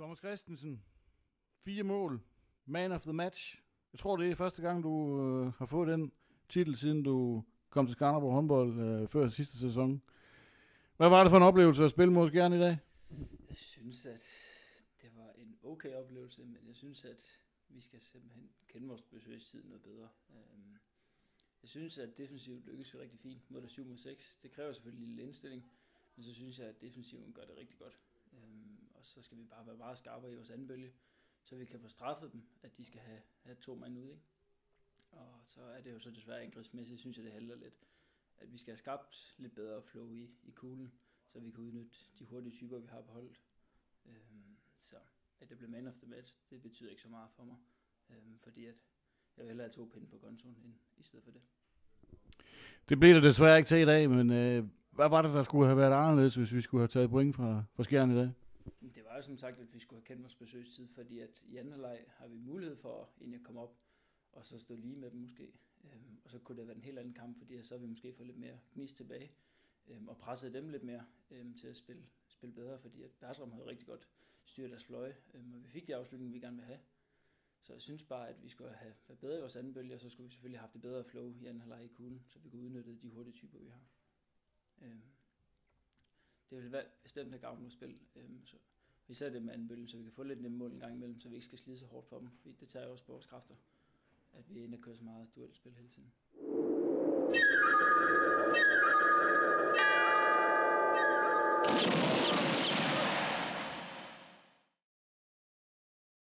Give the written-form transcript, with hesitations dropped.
Thomas Christensen, 4 mål, man of the match. Jeg tror, det er første gang, du har fået den titel, siden du kom til Skanderborg håndbold før sidste sæson. Hvad var det for en oplevelse at spille mod Skjern i dag? Jeg synes, at det var en okay oplevelse, men jeg synes, at vi skal simpelthen kende vores besøgstid noget bedre. Jeg synes, at defensivt lykkes vi rigtig fint mod det 7-6. Det kræver selvfølgelig en lille indstilling, men så synes jeg, at defensiven gør det rigtig godt. Og så skal vi bare være meget skarpere i vores anden bølge, så vi kan få straffet dem, at de skal have 2 mand ude, ikke? Og så er det jo så desværre angrebsmæssigt, synes jeg det halter lidt, at vi skal have skabt lidt bedre flow i kuglen, så vi kan udnytte de hurtige typer, vi har på holdet. Så at det bliver man of the match, det betyder ikke så meget for mig, fordi at jeg vil hellere have 2 pinde på kontoen end i stedet for det. Det blev det desværre ikke til i dag, men hvad var det, der skulle have været anderledes, hvis vi skulle have taget point fra Skjern i dag? Det var jo som sagt, at vi skulle have kendt vores besøgstid, fordi at i anden halvleg har vi mulighed for egentlig at komme op og så stå lige med dem måske. Og så kunne det være en helt anden kamp, fordi så har vi måske fået lidt mere gnist tilbage og presset dem lidt mere til at spille bedre, fordi at Bertram havde rigtig godt styret deres fløje, og vi fik de afslutninger, vi gerne vil have. Så jeg synes bare, at vi skulle have været bedre i vores anden bølge, og så skulle vi selvfølgelig have haft det bedre flow i anden halvleg i kuglen, så vi kunne udnytte de hurtige typer, vi har. Det vil være bestemt at gavne vores spil, så især det med anden bølge, så vi kan få lidt nemme mål en gang imellem, så vi ikke skal slide så hårdt for dem, fordi det tager jo også på vores kræfter, at vi ender kører så meget duelspil hele tiden.